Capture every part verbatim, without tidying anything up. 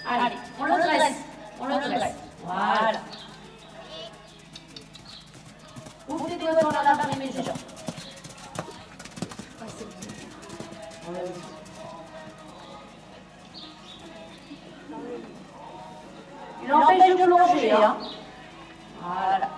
Allez, on le dresse. On le dresse. Voilà. Ouvre tes doigts dans la barre et mets déjà. Il empêche de plonger, hein. Voilà.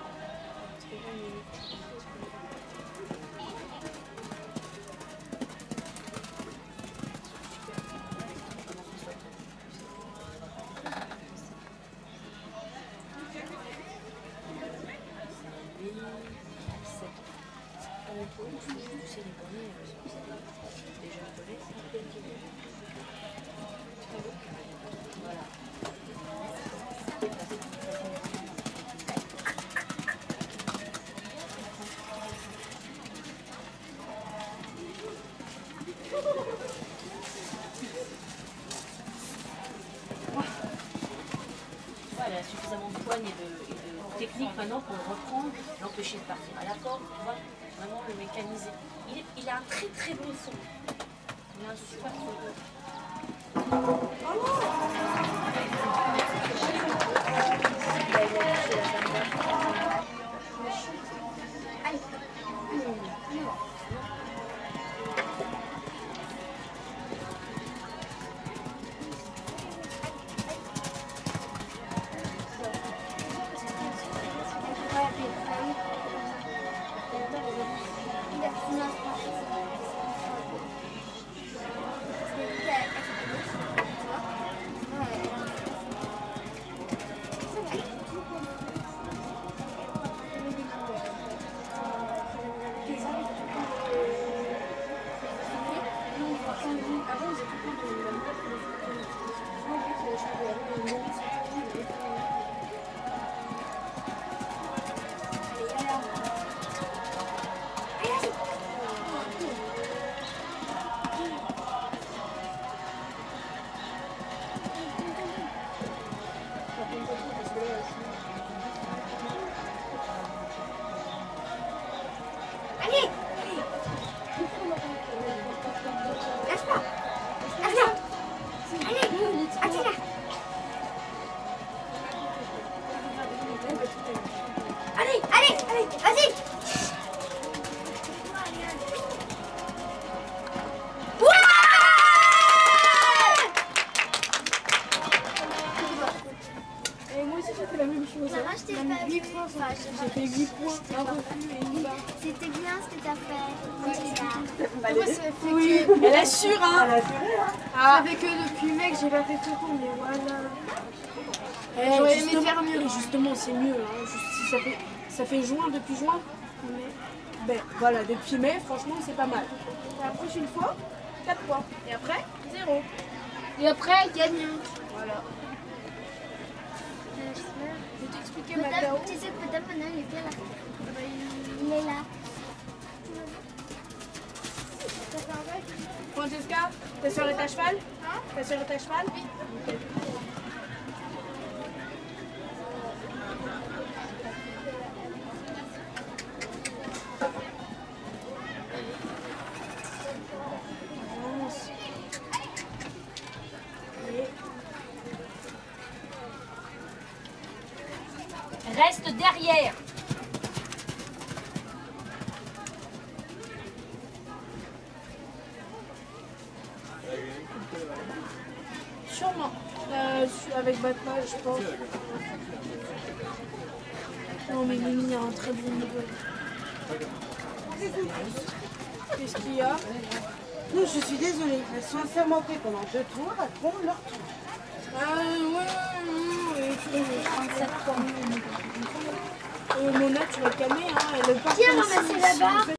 Il a suffisamment de poigne et de, et de technique maintenant pour le reprendre, l'empêcher de partir à la corde, tu vois, vraiment le mécaniser. Il, est, il a un très très bon son. Il a un super son. J'ai fait huit points, un refus et une barre. C'était bien ce que t'as fait. Moi, ça fait oui. que... Elle assure, hein. Elle assure, hein. Ah. Ça fait que depuis mec, j'ai pas fait tout court, mais voilà. Eh, j'aurais aimé faire mieux. Justement, c'est mieux. Hein. Juste, si ça, fait, ça fait juin, depuis juin. Mais... Ben voilà, depuis mai, franchement, c'est pas mal. La prochaine fois, quatre points. Et après, zéro. Et après, gagnant. Voilà. Je vais t'expliquer ma Tao. Tu sais que peut-être maintenant il est bien là. Il est là. Francesca, t'es sur le cheval? Hein? T'es sur le cheval? Oui. Reste derrière. Sûrement. Euh, avec Batman, je pense. Non, mais Mimi a un très bon niveau. Qu'est-ce qu'il y a? Non, je suis désolée. Elles sont assermentées pendant deux tours. Elles font leur tour. Ah, ouais, ouais, ouais. trente-sept points. Euh, Mona, tu vas te calmer, hein. Elle part. Qui a ramassé là-bas?